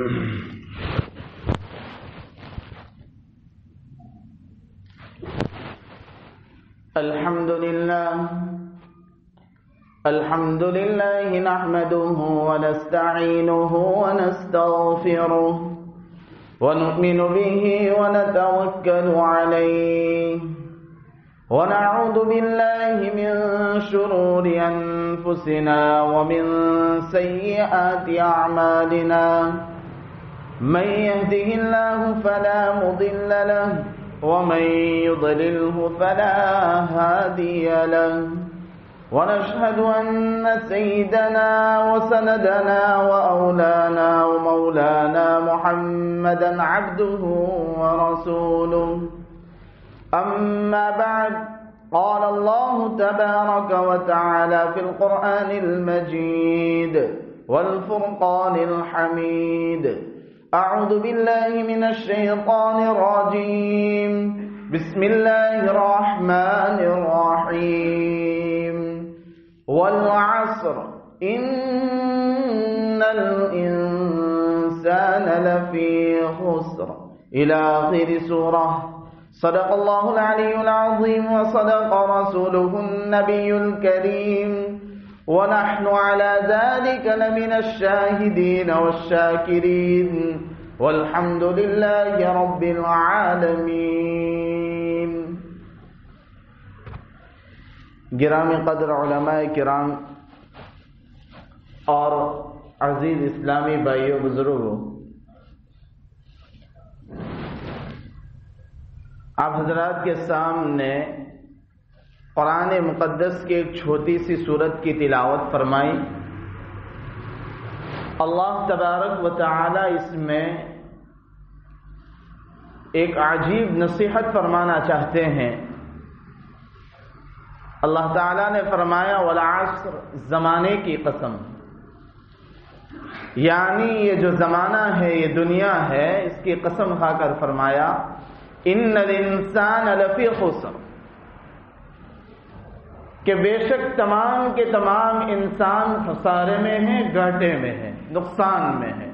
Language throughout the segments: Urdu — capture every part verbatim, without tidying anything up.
الحمد لله الحمد لله نحمده ونستعينه ونستغفره ونؤمن به ونتوكل عليه ونعوذ بالله من شرور أنفسنا ومن سيئات أعمالنا من يهده الله فلا مضل له ومن يضلله فلا هادي له ونشهد أن سيدنا وسندنا وأولانا ومولانا محمدا عبده ورسوله. أما بعد، قال الله تبارك وتعالى في القرآن المجيد والفرقان الحميد: أعوذ بالله من الشيطان الرجيم، بسم الله الرحمن الرحيم. والعصر إن الإنسان لفي خسر إلى آخر سورة. صدق الله العلي العظيم وصدق رسوله النبي الكريم، ونحن على ذلك لمن الشاهدين والشاكرين، والحمد لله رب العالمين. گرامی قدر علماء کرام اور عزیز اسلامی بھائیوں بزرگوں، آپ حضرات کے سامنے قرآن مقدس کی ایک چھوٹی سی سورت کی تلاوت فرمائی. اللہ تبارک و تعالی اس میں ایک عجیب نصیحت فرمانا چاہتے ہیں. اللہ تعالی نے فرمایا والعصر، زمانے کی قسم، یعنی یہ جو زمانہ ہے، یہ دنیا ہے، اس کی قسم کھا کر فرمایا ان الانسان لفی خسر، کہ بے شک تمام کے تمام انسان خسارے میں ہیں، گھاٹے میں ہیں، نقصان میں ہیں.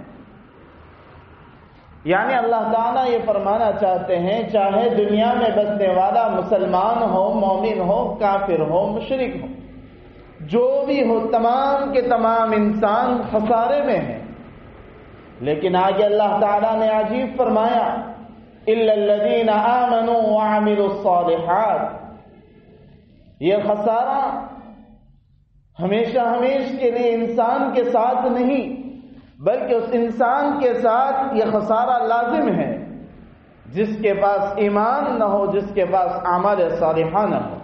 یعنی اللہ تعالیٰ یہ فرمانا چاہتے ہیں چاہے دنیا میں بسنے والا مسلمان ہو، مومن ہو، کافر ہو، مشرک ہو، جو بھی ہو، تمام کے تمام انسان خسارے میں ہیں. لیکن آگے اللہ تعالیٰ نے عجیب فرمایا الا الذین آمنوا وعملوا الصالحات. یہ خسارہ ہمیشہ ہمیشہ کے لیے انسان کے ساتھ نہیں، بلکہ اس انسان کے ساتھ یہ خسارہ لازم ہے جس کے پاس ایمان نہ ہو، جس کے پاس اعمال صالحہ نہ ہو.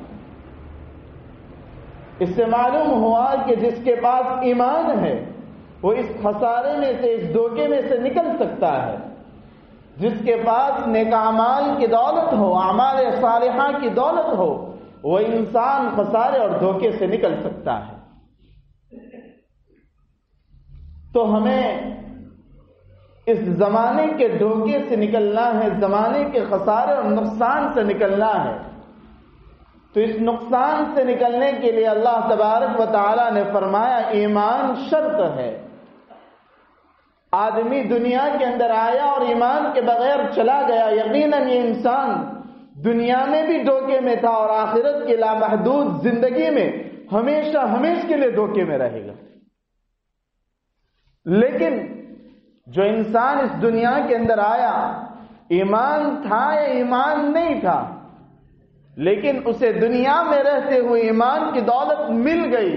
اس سے معلوم ہوا کہ جس کے پاس ایمان ہے وہ اس خسارے میں سے، اس دھوکے میں سے نکل سکتا ہے. جس کے پاس نیک اعمال کی دولت ہو، اعمال صالحہ کی دولت ہو، وہ انسان خسارے اور دھوکے سے نکل سکتا ہے. تو ہمیں اس زمانے کے دھوکے سے نکلنا ہے، زمانے کے خسارے اور نقصان سے نکلنا ہے. تو اس نقصان سے نکلنے کے لیے اللہ تبارک و تعالی نے فرمایا ایمان شرط ہے. آدمی دنیا کے اندر آیا اور ایمان کے بغیر چلا گیا، یقیناً یہ انسان دنیا میں بھی دھوکے میں تھا اور آخرت کی لامحدود زندگی میں ہمیشہ ہمیشہ کے لیے دھوکے میں رہے گا. لیکن جو انسان اس دنیا کے اندر آیا، ایمان تھا یا ایمان نہیں تھا، لیکن اسے دنیا میں رہتے ہوئے ایمان کی دولت مل گئی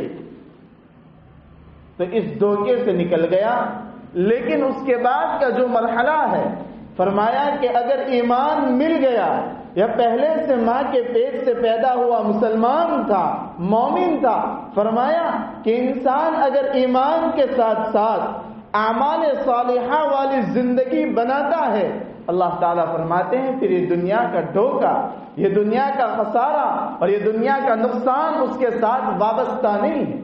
تو اس دھوکے سے نکل گیا. لیکن اس کے بعد کا جو مرحلہ ہے، فرمایا کہ اگر ایمان مل گیا یا پہلے سے ماں کے پیٹ سے پیدا ہوا مسلمان تھا، مومن تھا، فرمایا کہ انسان اگر ایمان کے ساتھ ساتھ اعمال صالحہ والی زندگی بناتا ہے، اللہ تعالیٰ فرماتے ہیں پھر یہ دنیا کا دھوکہ، یہ دنیا کا خسارہ اور یہ دنیا کا نقصان اس کے ساتھ وابستہ نہیں ہے.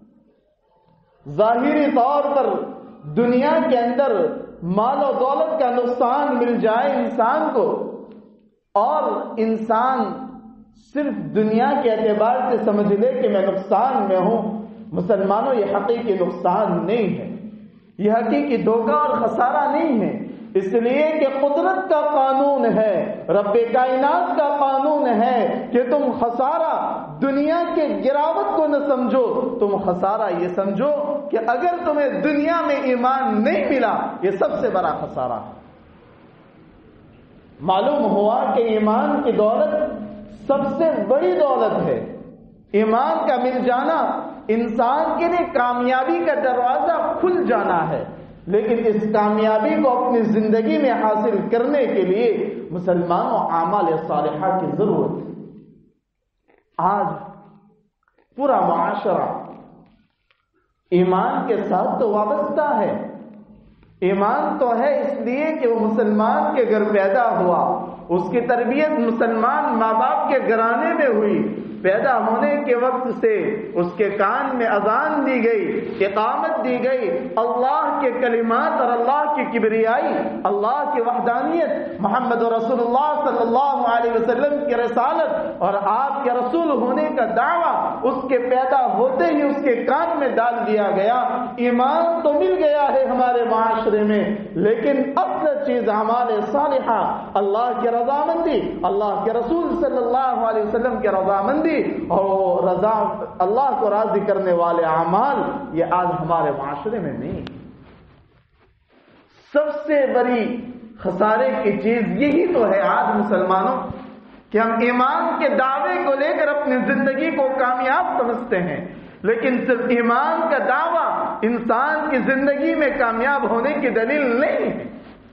ظاہری طور پر دنیا کے اندر مال و دولت کا نقصان مل جائے انسان کو، اور انسان صرف دنیا کے اعتبار سے سمجھ لے کہ میں نقصان میں ہوں، مسلمانوں یہ حقیقی نقصان نہیں ہے. یہ حقیقی دھوکہ اور خسارہ نہیں ہے، اس لیے کہ قدرت کا قانون ہے، رب کائنات کا قانون ہے کہ تم خسارہ دنیا کے گراوٹ کو نہ سمجھو، تم خسارہ یہ سمجھو کہ اگر تمہیں دنیا میں ایمان نہیں ملا، یہ سب سے بڑا خسارہ ہے۔ معلوم ہوا کہ ایمان کی دولت سب سے بڑی دولت ہے۔ ایمان کا مل جانا انسان کے لیے کامیابی کا دروازہ کھل جانا ہے، لیکن اس کامیابی کو اپنی زندگی میں حاصل کرنے کے لیے مسلمانوں اعمال صالحہ کی ضرورت ہے۔ آج پورا معاشرہ ایمان کے ساتھ تو وابستہ ہے، ایمان تو ہے اس لیے کہ وہ مسلمان کے گھر پیدا ہوا، اس کی تربیت مسلمان ماں باپ کے گھرانے میں ہوئی، پیدا ہونے کے وقت سے اس کے کان میں اذان دی گئی، اقامت دی گئی، اللہ کے کلمات اور اللہ کی کبریائی، اللہ کی وحدانیت، محمد رسول اللہ صلی اللہ علیہ وسلم کی رسالت اور آپ کے رسول ہونے کا دعویٰ اس کے پیدا ہوتے ہی اس کے کان میں ڈال دیا گیا۔ ایمان تو مل گیا ہے ہمارے معاشرے میں، لیکن اصل چیز اعمال صالحہ، اللہ کی رضامندی، اللہ کے رسول صلی اللہ علیہ وسلم کی رضامندی اور وہ رضا اللہ کو راضی کرنے والے اعمال، یہ آج ہمارے معاشرے میں نہیں۔ سب سے بڑی خسارے کی چیز یہی تو ہے آج مسلمانوں کہ ہم ایمان کے دعوے کو لے کر اپنی زندگی کو کامیاب سمجھتے ہیں، لیکن صرف ایمان کا دعویٰ انسان کی زندگی میں کامیاب ہونے کی دلیل نہیں ہے۔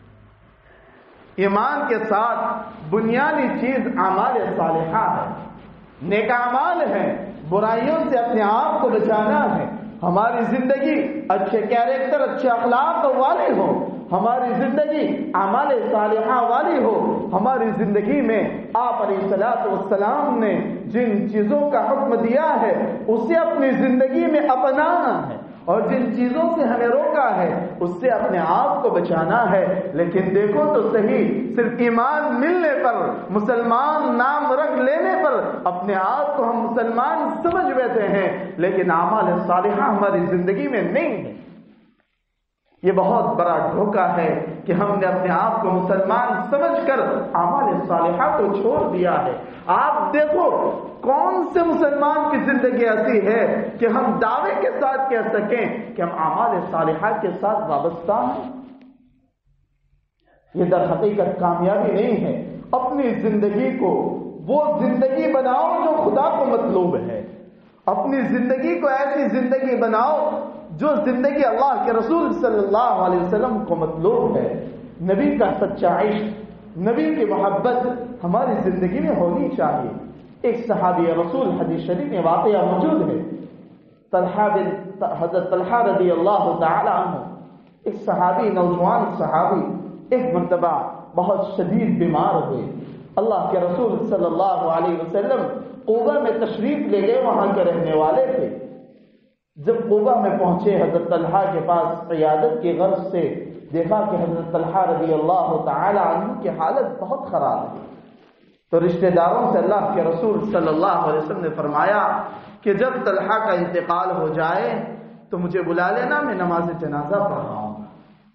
ایمان کے ساتھ بنیادی چیز اعمال صالحہ ہے، نیک اعمال ہیں، برائیوں سے اپنے آپ کو بچانا ہے، ہماری زندگی اچھے کیریکٹر، اچھے اخلاق والی ہو، ہماری زندگی اعمال صالحہ والی ہو، ہماری زندگی میں آپ علیہ الصلوۃ والسلام نے جن چیزوں کا حکم دیا ہے اسے اپنی زندگی میں اپنانا ہے، اور جن چیزوں سے ہمیں روکا ہے اس سے اپنے آپ کو بچانا ہے۔ لیکن دیکھو تو صحیح، صرف ایمان ملنے پر، مسلمان نام رکھ لینے پر اپنے آپ کو ہم مسلمان سمجھ بیٹھے ہیں، لیکن اعمال صالحہ ہماری زندگی میں نہیں ہے۔ یہ بہت بڑا دھوکہ ہے کہ ہم نے اپنے آپ کو مسلمان سمجھ کر اعمال صالحہ کو چھوڑ دیا ہے۔ آپ دیکھو کون سے مسلمان کی زندگی ایسی ہے کہ ہم دعوے کے ساتھ کہہ سکیں کہ ہم اعمال صالحہ کے ساتھ وابستہ ہیں؟ یہ در حقیقت کامیابی نہیں ہے۔ اپنی زندگی کو وہ زندگی بناؤ جو خدا کو مطلوب ہے، اپنی زندگی کو ایسی زندگی بناؤ جو زندگی اللہ کے رسول صلی اللہ علیہ وسلم کو مطلوب ہے۔ نبی کا سچا عشق، نبی کی محبت ہماری زندگی میں ہونی چاہیے۔ ایک صحابی رسول حدیث شریف میں واقعہ موجود ہے، طلحہ بن حضرت طلحہ رضی اللہ تعالی عنہ، ایک صحابی، نوجوان صحابی ایک مرتبہ بہت شدید بیمار ہوئے۔ اللہ کے رسول صلی اللہ علیہ وسلم قباء میں تشریف لے گئے، وہاں کے رہنے والے تھے۔ جب قباء میں پہنچے حضرت طلحہ کے پاس عیادت کی غرض سے، دیکھا کہ حضرت طلحہ رضی اللہ تعالی عنہ کی حالت بہت خراب ہے، تو رشتہ داروں سے اللہ کے رسول صلی اللہ علیہ وسلم نے فرمایا کہ جب طلحہ کا انتقال ہو جائے تو مجھے بلا لینا، میں نماز جنازہ پڑھاؤں گا۔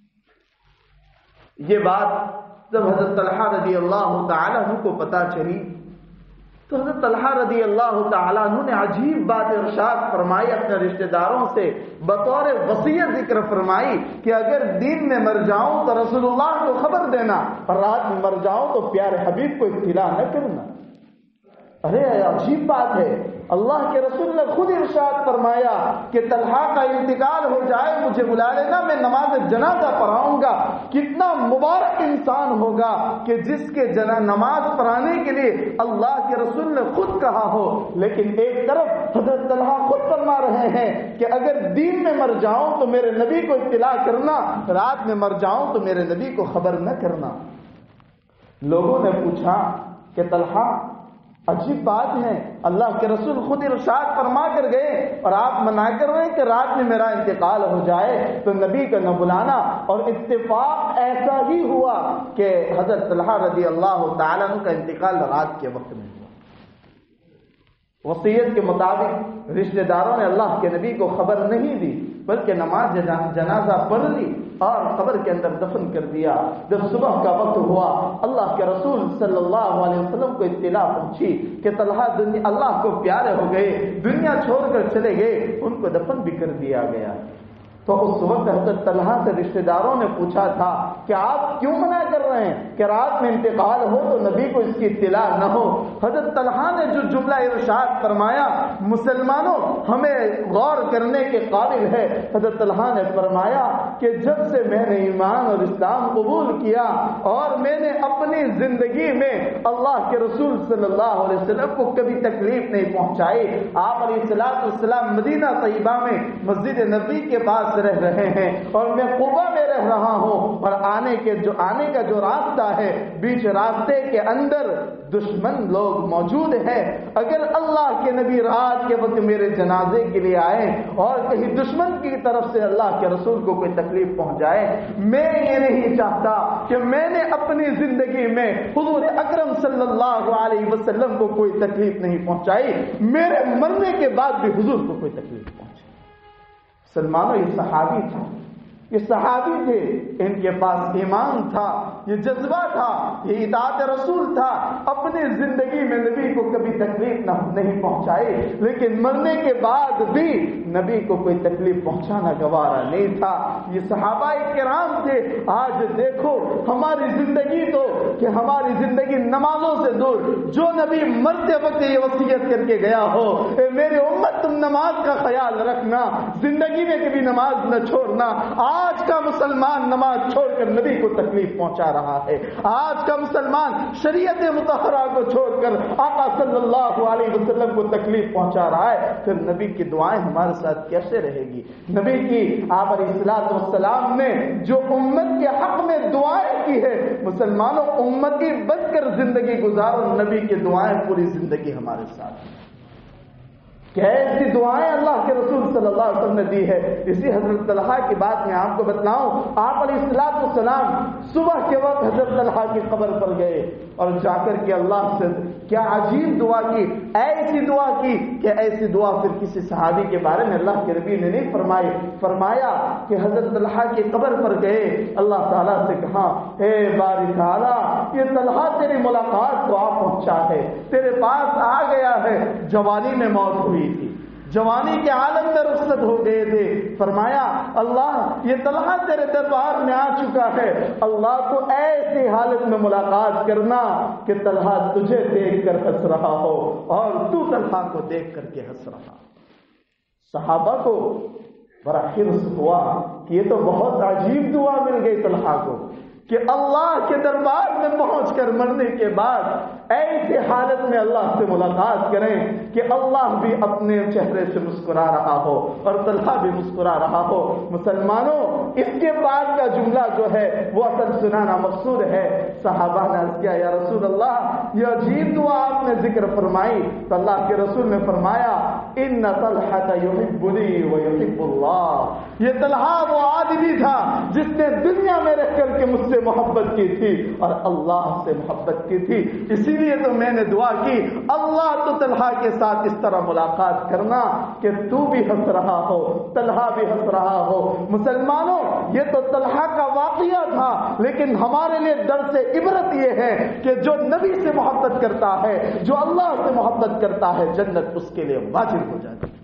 یہ بات جب حضرت طلحہ رضی اللہ تعالی عنہ کو پتہ چلی تو حضرت طلحہ رضی اللہ تعالیٰ عنہ نے عجیب بات ارشاد فرمائی، اپنے رشتہ داروں سے بطور وصیت ذکر فرمائی کہ اگر دین میں مر جاؤں تو رسول اللہ کو خبر دینا، اور رات میں مر جاؤں تو پیارے حبیب کو اطلاع نہ کرنا۔ ارے عجیب بات ہے، اللہ کے رسول نے خود ارشاد فرمایا کہ طلحہ کا انتقال ہو جائے مجھے بلا لینا، میں نماز جنازہ پڑھاؤں گا۔ کتنا مبارک انسان ہوگا کہ جس کے جنا نماز پڑھانے کے لیے اللہ کے رسول نے خود کہا ہو، لیکن ایک طرف حضرت طلحہ خود فرما رہے ہیں کہ اگر دین میں مر جاؤں تو میرے نبی کو اطلاع کرنا، رات میں مر جاؤں تو میرے نبی کو خبر نہ کرنا۔ لوگوں نے پوچھا کہ طلحہ عجیب بات ہے، اللہ کے رسول خود ارشاد فرما کر گئے اور آپ منع کر رہے ہیں کہ رات میں میرا انتقال ہو جائے تو نبی کا نہ بلانا۔ اور اتفاق ایسا ہی ہوا کہ حضرت طلحہ رضی اللہ تعالیٰ عنہ کا انتقال رات کے وقت میں ہوا۔ وصیت کے مطابق رشتہ داروں نے اللہ کے نبی کو خبر نہیں دی، بلکہ نماز جنازہ پڑھ لی اور قبر کے اندر دفن کر دیا۔ جب صبح کا وقت ہوا، اللہ کے رسول صلی اللہ علیہ وسلم کو اطلاع پہنچی کہ طلحہ دنیا اللہ کو پیارے ہو گئے، دنیا چھوڑ کر چلے گئے، ان کو دفن بھی کر دیا گیا۔ تو اس وقت حضرت طلحہ سے رشتہ داروں نے پوچھا تھا کہ آپ کیوں منع کر رہے ہیں کہ رات میں انتقال ہو تو نبی کو اس کی اطلاع نہ ہو؟ حضرت طلحہ نے جو جملہ ارشاد فرمایا مسلمانوں ہمیں غور کرنے کے قابل ہے۔ حضرت طلحہ نے فرمایا کہ جب سے میں نے ایمان اور اسلام قبول کیا اور میں نے اپنی زندگی میں اللہ کے رسول صلی اللہ علیہ وسلم کو کبھی تکلیف نہیں پہنچائی۔ آپ علیہ الصلوۃ والسلام مدینہ طیبہ میں مسجد نبی کے پاس رہ رہے ہیں اور میں قبا میں رہ رہا ہوں، اور آنے کے جو آنے کا جو راستہ ہے بیچ راستے کے اندر دشمن لوگ موجود ہیں۔ اگر اللہ کے نبی رات کے وقت میرے جنازے کے لیے آئے اور کہیں دشمن کی طرف سے اللہ کے رسول کو کوئی تکلیف پہنچائے، میں یہ نہیں چاہتا کہ میں نے اپنی زندگی میں حضور اکرم صلی اللہ علیہ وسلم کو کوئی تکلیف نہیں پہنچائی، میرے مرنے کے بعد بھی حضور کو کوئی تکلیف پہنچے۔ مسلمانوں یہ صحابی تھا، یہ صحابی تھے، ان کے پاس ایمان تھا، یہ جذبہ تھا، یہ اطاعت رسول تھا، اپنی زندگی میں نبی کو کبھی تکلیف نہیں پہنچائے، لیکن مرنے کے بعد بھی نبی کو کوئی تکلیف پہنچانا گوارا نہیں تھا۔ یہ صحابہ کرام تھے۔ آج دیکھو ہماری زندگی تو کہ ہماری زندگی نمازوں سے دور، جو نبی مرتے وقت یہ وصیت کر کے گیا ہو اے میری امت تم نماز کا خیال رکھنا، زندگی میں کبھی نماز نہ چھوڑنا۔ آج کا مسلمان نماز چھوڑ کر نبی کو تکلیف پہنچا رہا ہے، آج کا مسلمان شریعت مطہرہ کو چھوڑ کر آقا صلی اللہ علیہ وسلم کو تکلیف پہنچا رہا ہے، پھر نبی کی دعائیں ہمارے ساتھ کیسے رہے گی؟ نبی کی آپ علیہ الصلوۃ والسلام نے جو امت کے حق میں دعائیں کی ہے، مسلمانوں امتی بن کر زندگی گزارو، نبی کی دعائیں پوری زندگی ہمارے ساتھ ہیں۔ کہ ایسی دعائیں اللہ کے رسول صلی اللہ علیہ وسلم نے دی ہے۔ اسی حضرت طلحہ کی بات میں آپ کو بتلاؤں، آپ علیہ الصلوۃ والسلام صبح کے وقت حضرت طلحہ کی قبر پر گئے اور جا کر کے اللہ سے کیا عجیب دعا کی، ایسی دعا کی کہ ایسی دعا پھر کسی صحابی کے بارے میں اللہ کے نبی نے نہیں فرمائی۔ فرمایا کہ حضرت طلحہ کی قبر پر گئے، اللہ تعالیٰ سے کہا اے باری تعالیٰ یہ طلحہ تیری ملاقات کو آ پہنچا ہے، تیرے پاس آ گیا ہے، جوانی میں موت ہوئی تھی، جوانی کے عالم میں رخصت ہو گئے تھے۔ فرمایا اللہ یہ طلحہ تیرے دربار میں آ چکا ہے، اللہ کو ایسی حالت میں ملاقات کرنا کہ طلحہ تجھے دیکھ کر ہنس رہا ہو اور تو طلحہ کو دیکھ کر کے ہنس رہا۔ صحابہ کو بڑا حرص ہوا کہ یہ تو بہت عجیب دعا مل گئی طلحہ کو کہ اللہ کے دربار میں پہنچ کر مرنے کے بعد ایسی حالت میں اللہ سے ملاقات کریں کہ اللہ بھی اپنے چہرے سے مسکرا رہا ہو اور طلحہ بھی مسکرا رہا ہو۔ مسلمانوں اس کے بعد کا جملہ جو ہے وہ اصل سنانا مقصود ہے۔ صحابہ نے عرض کیا یا رسول اللہ یہ عجیب دعا آپ نے ذکر فرمائی، تو اللہ کے رسول نے فرمایا ان طلحہ یحبنی ویحب اللہ، یہ طلحہ وہ آدمی تھا جس نے دنیا میں رہ کر کے مجھ سے محبت کی تھی اور اللہ سے محبت کی تھی، اسی لیے تو میں نے دعا کی اللہ تو طلحہ کے ساتھ اس طرح ملاقات کرنا کہ تو بھی ہنس رہا ہو، طلحہ بھی ہنس رہا ہو۔ مسلمانوں یہ تو طلحہ کا واقعہ تھا، لیکن ہمارے لیے درس عبرت یہ ہے کہ جو نبی سے محبت کرتا ہے، جو اللہ سے محبت کرتا ہے، جنت اس کے لیے واجب ہو جاتی ہے۔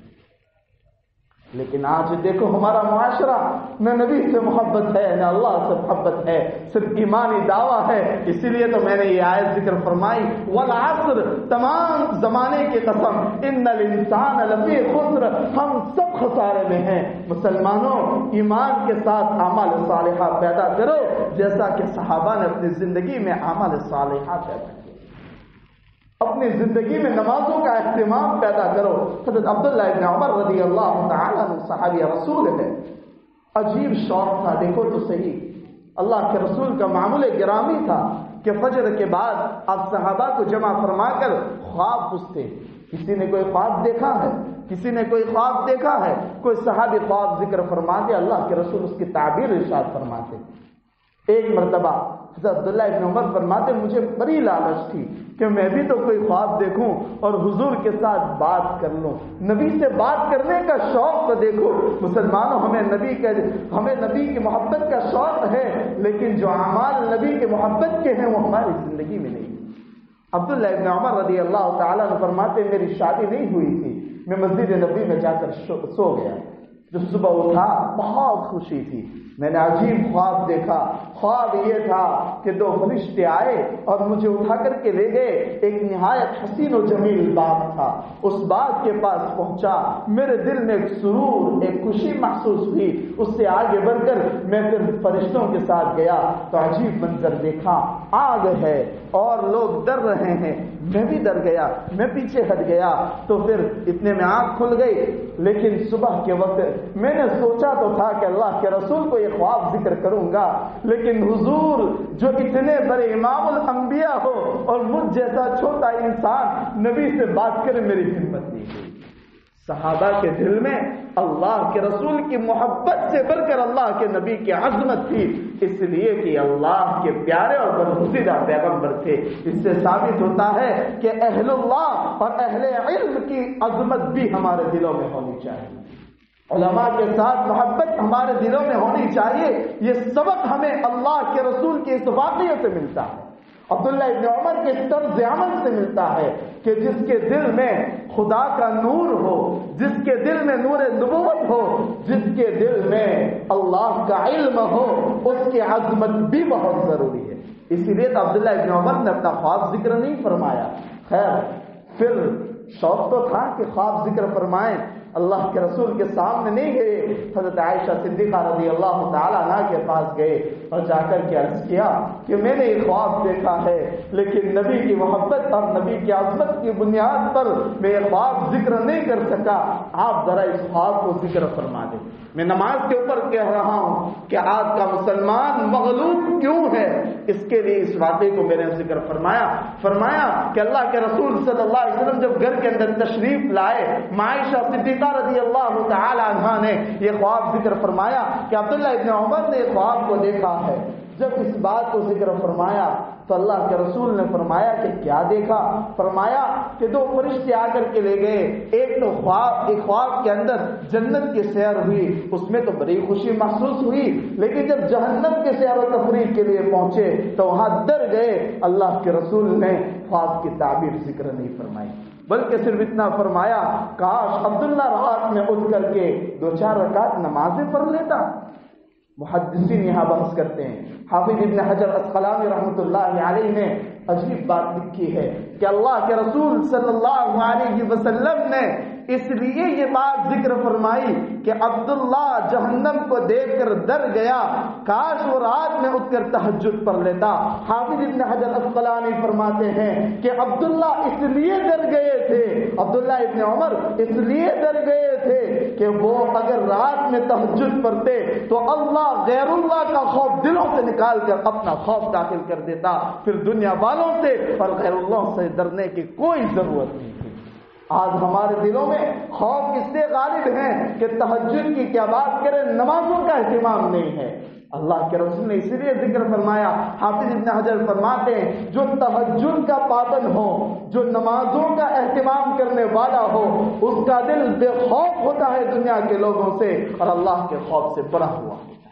لیکن آج دیکھو ہمارا معاشرہ نہ نبی سے محبت ہے نہ اللہ سے محبت ہے، صرف ایمانی دعویٰ ہے۔ اسی لیے تو میں نے یہ آیت ذکر فرمائی والعصر، تمام زمانے کی قسم، ان الانسان لفی خسر، ہم سب خسارے میں ہیں۔ مسلمانوں ایمان کے ساتھ اعمال صالحہ پیدا کرو جیسا کہ صحابہ نے اپنی زندگی میں اعمال صالحہ پیدا کیا، اپنی زندگی میں نمازوں کا اہتمام پیدا کرو۔ حضرت عبداللہ ابن عمر رضی اللہ تعالیٰ عنہ صحابی رسول ہے، عجیب شوق تھا، دیکھو تو صحیح اللہ کے رسول کا معمول گرامی تھا کہ فجر کے بعد آپ صحابہ کو جمع فرما کر خواب پوچھتے، کسی نے کوئی خواب دیکھا ہے، کسی نے کوئی خواب دیکھا ہے، کوئی صحابی خواب ذکر فرماتے، اللہ کے رسول اس کی تعبیر ارشاد فرماتے۔ ایک مرتبہ حضرت عبداللہ ابن عمر فرماتے مجھے بڑی لالچ تھی کہ میں بھی تو کوئی خواب دیکھوں اور حضور کے ساتھ بات کر لوں، نبی سے بات کرنے کا شوق تو دیکھو مسلمانوں، ہمیں نبی کا ہمیں نبی کی محبت کا شوق ہے، لیکن جو اعمال نبی کے محبت کے ہیں وہ ہماری زندگی میں نہیں۔ عبداللہ ابن عمر رضی اللہ تعالیٰ عنہ فرماتے میری شادی نہیں ہوئی تھی، میں مسجد نبی میں جا کر سو گیا، جو صبح اٹھا بہت خوشی تھی، میں نے عجیب خواب دیکھا۔ خواب یہ تھا کہ دو فرشتے آئے اور مجھے اٹھا کر کے لے گئے، ایک نہایت حسین و جمیل باغ تھا، اس باغ کے پاس پہنچا، میرے دل میں ایک سرور، ایک خوشی محسوس ہوئی، اس سے آگے بڑھ کر میں پھر فرشتوں کے ساتھ گیا تو عجیب منظر دیکھا، آگ ہے اور لوگ ڈر رہے ہیں، میں بھی ڈر گیا، میں پیچھے ہٹ گیا، تو پھر اتنے میں آنکھ کھل گئی۔ لیکن صبح کے وقت میں نے سوچا تو تھا کہ اللہ کے رسول کو یہ خواب ذکر کروں گا، لیکن حضور جو اتنے بڑے امام الانبیاء ہو اور مجھ جیسا چھوٹا انسان نبی سے بات کرے، میری ہمت نہیں ہوئی۔ صحابہ کے دل میں اللہ کے رسول کی محبت سے بڑھ کر اللہ کے نبی کی عظمت تھی، اس لیے کہ اللہ کے پیارے اور برگزیدہ پیغمبر تھے۔ اس سے ثابت ہوتا ہے کہ اہل اللہ اور اہل علم کی عظمت بھی ہمارے دلوں میں ہونی چاہیے، علماء کے ساتھ محبت ہمارے دلوں میں ہونی چاہیے۔ یہ سبق ہمیں اللہ کے رسول کی اس واقعے سے ملتا ہے، عبداللہ ابن عمر کے طرز عمل سے ملتا ہے کہ جس کے دل میں خدا کا نور ہو، جس کے دل میں نور نبوت ہو، جس کے دل میں اللہ کا علم ہو، اس کی عظمت بھی بہت ضروری ہے۔ اسی لیے تو عبداللہ ابن عمر نے اپنا خواب ذکر نہیں فرمایا، خیر پھر شوق تو تھا کہ خواب ذکر فرمائیں، اللہ کے رسول کے سامنے نہیں گئے، حضرت عائشہ صدیقہ رضی اللہ تعالیٰ عنہ کے پاس گئے اور جا کر کے عرض کیا کہ میں نے یہ خواب دیکھا ہے، لیکن نبی کی محبت اور نبی کی عظمت کی بنیاد پر میں یہ خواب ذکر نہیں کر سکا، آپ ذرا اس خواب کو ذکر فرما دیں۔ میں نماز کے اوپر کہہ رہا ہوں کہ آج کا مسلمان مغلوب کیوں ہے، اس کے لیے اس واقعے کو میں نے ذکر فرمایا فرمایا کہ اللہ کے رسول صلی اللہ علیہ وسلم جب گھر کے اندر تشریف لائے، عائشہ صدیقہ رضی اللہ تعالی عنہ نے یہ خواب ذکر فرمایا کہ عبداللہ ابن عمر نے خواب کو دیکھا ہے۔ جب اس بات کو ذکر فرمایا تو اللہ کے رسول نے فرمایا کہ کیا دیکھا؟ فرمایا کہ دو فرشتے آ کر کے لے گئے، ایک تو خواب ایک خواب کے اندر جنت کی سیر ہوئی، اس میں تو بڑی خوشی محسوس ہوئی، لیکن جب جہنم کے سیر و تفریح کے لیے پہنچے تو وہاں ڈر گئے۔ اللہ کے رسول نے خواب کی تعبیر ذکر نہیں فرمائی، بلکہ صرف اتنا فرمایا کاش عبداللہ رات میں اٹھ کر کے دو چار رکعت نمازیں پڑھ لیتا۔ محدثین یہاں بحث کرتے ہیں، حافظ ابن حجر اسقلانی رحمۃ اللہ علیہ نے عجیب بات لکھی ہے کہ اللہ کے رسول صلی اللہ علیہ وسلم نے اس لیے یہ بات ذکر فرمائی کہ عبداللہ جہنم کو دیکھ کر ڈر گیا، کاش وہ رات میں اٹھ کر تہجد پڑھ لیتا۔ حافظ ابن حجر اسقلانی فرماتے ہیں کہ عبداللہ اس لیے ڈر گئے تھے، عبداللہ ابن عمر اس لیے ڈر گئے تھے کہ وہ اگر رات میں تہجد پڑھتے تو اللہ غیر اللہ کا خوف دلوں سے نکال کر اپنا خوف داخل کر دیتا، پھر دنیا والوں سے اور غیر اللہ سے ڈرنے کی کوئی ضرورت نہیں تھی۔ آج ہمارے دلوں میں خوف اس سے غالب ہے کہ تہجد کی کیا بات کریں، نمازوں کا اہتمام نہیں ہے۔ اللہ کے رسول نے اسی لیے ذکر فرمایا، حافظ ابن حجر فرماتے ہیں جو تہجد کا پابند ہو، جو نمازوں کا اہتمام کرنے والا ہو، اس کا دل بے خوف ہوتا ہے دنیا کے لوگوں سے اور اللہ کے خوف سے بڑا ہوا ہوتا ہے۔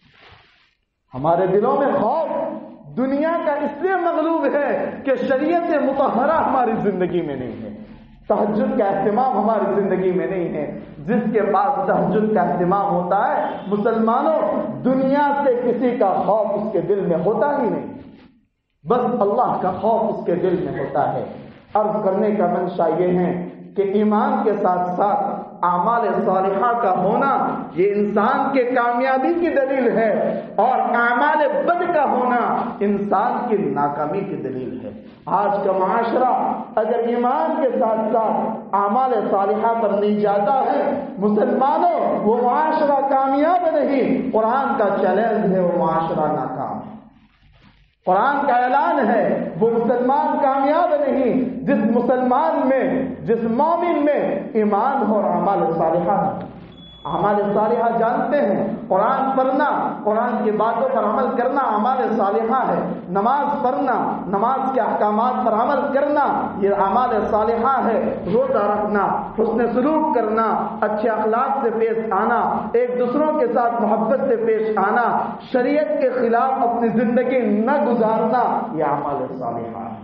ہمارے دلوں میں خوف دنیا کا اس لیے مغلوب ہے کہ شریعت مطہرہ ہماری زندگی میں نہیں ہے، تہجد کا اہتمام ہماری زندگی میں نہیں ہے۔ جس کے پاس تہجد کا اہتمام ہوتا ہے، مسلمانوں دنیا سے کسی کا خوف اس کے دل میں ہوتا ہی نہیں، بس اللہ کا خوف اس کے دل میں ہوتا ہے۔ عرض کرنے کا منشا یہ ہے کہ ایمان کے ساتھ ساتھ اعمال صالحہ کا ہونا یہ انسان کے کامیابی کی دلیل ہے، اور اعمال بد کا ہونا انسان کی ناکامی کی دلیل ہے۔ آج کا معاشرہ اگر ایمان کے ساتھ ساتھ اعمال صالحہ پر نہیں جاتا ہے، مسلمانوں وہ معاشرہ کامیاب نہیں، قرآن کا چیلنج ہے وہ معاشرہ ناکام ہے۔ قرآن کا اعلان ہے وہ مسلمان کامیاب نہیں جس مسلمان میں جس مومن میں ایمان ہو اور اعمال صالحہ ہو۔ اعمال صالحہ جانتے ہیں، قرآن پڑھنا، قرآن کی باتوں پر عمل کرنا اعمال صالحہ ہے، نماز پڑھنا، نماز کے احکامات پر عمل کرنا یہ اعمال صالحہ ہے، روزہ رکھنا، حسن سلوک کرنا، اچھے اخلاق سے پیش آنا، ایک دوسروں کے ساتھ محبت سے پیش آنا، شریعت کے خلاف اپنی زندگی نہ گزارنا یہ اعمال صالحہ ہے۔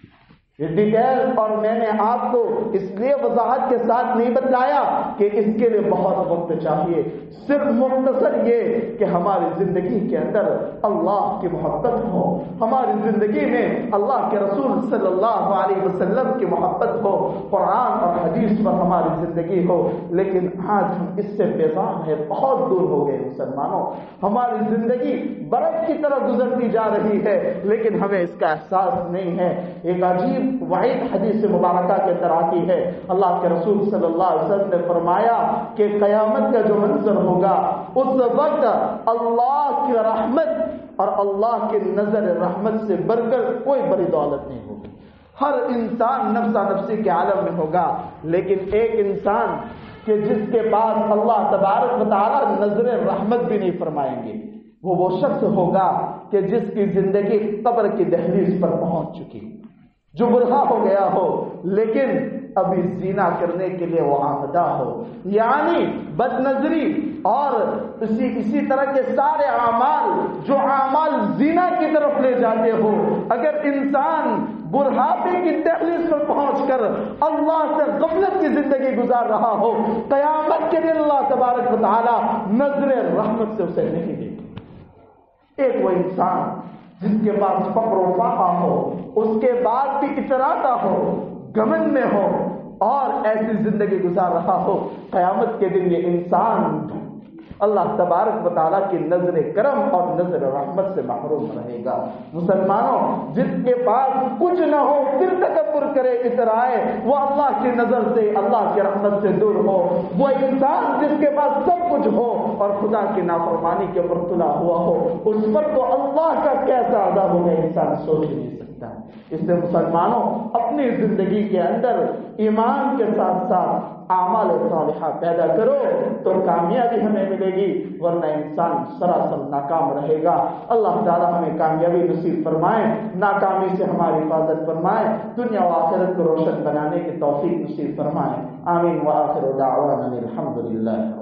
یہ ڈیٹیل اور میں نے آپ کو اس لیے وضاحت کے ساتھ نہیں بتلایا کہ اس کے لیے بہت وقت چاہیے، صرف مختصر یہ کہ ہماری زندگی کے اندر اللہ کی محبت ہو، ہماری زندگی میں اللہ کے رسول صلی اللہ علیہ وسلم کی محبت ہو، قرآن اور حدیث پر ہماری زندگی ہو۔ لیکن آج ہم اس سے بیزار ہیں، بہت دور ہو گئے مسلمانوں، ہماری زندگی برف کی طرح گزرتی جا رہی ہے لیکن ہمیں اس کا احساس نہیں ہے۔ ایک عجیب وعید حدیث مبارکہ کے اندر آتی ہے، اللہ کے رسول صلی اللہ علیہ وسلم نے فرمایا کہ قیامت کا جو منظر ہوگا اس وقت اللہ کی رحمت اور اللہ کی نظر رحمت سے بڑھ کر کوئی بڑی دولت نہیں ہوگی۔ ہر انسان نفسا نفسی کے عالم میں ہوگا، لیکن ایک انسان کہ جس کے پاس اللہ تبارک و تعالی نظر رحمت بھی نہیں فرمائیں گے، وہ وہ شخص ہوگا کہ جس کی زندگی قبر کی دہلیز پر پہنچ چکی، جو برہا ہو گیا ہو لیکن ابھی زنا کرنے کے لیے وہ آمدہ ہو، یعنی بد نظری اور اسی اسی طرح کے سارے اعمال جو اعمال زنا کی طرف لے جاتے ہو، اگر انسان برہاپے کی دہلیز پر پہنچ کر اللہ سے غفلت کی زندگی گزار رہا ہو، قیامت کے دن اللہ تبارک و تعالی نظر رحمت سے اسے نہیں دے گی۔ ایک وہ انسان جس کے پاس فقر و فاقہ ہو، اس کے بعد بھی اتراتا ہو، گمن میں ہو اور ایسی زندگی گزار رہا ہو، قیامت کے دن یہ انسان اللہ تبارک و تعالیٰ کی نظر کرم اور نظر رحمت سے محروم رہے گا۔ مسلمانوں، جس کے پاس کچھ نہ ہو پھر تکبر کرے اترائے، وہ اللہ کی نظر سے اللہ کی رحمت سے دور ہو۔ وہ انسان جس کے پاس سب کچھ ہو اور خدا کی نافرمانی کے اوپر تلا ہوا ہو، اس پر تو اللہ کا کیسا عذاب ہوگا انسان سوچ نہیں سکتا۔ اس سے مسلمانوں اپنی زندگی کے اندر ایمان کے ساتھ ساتھ اعمال صالحہ پیدا کرو تو کامیابی ہمیں ملے گی، ورنہ انسان سراسر ناکام رہے گا۔ اللہ تعالی ہمیں کامیابی نصیب فرمائے، ناکامی سے ہماری حفاظت فرمائے، دنیا و آخرت کو روشن بنانے کی توفیق نصیب فرمائے۔ آمین وآخر دعوانا الحمدللہ۔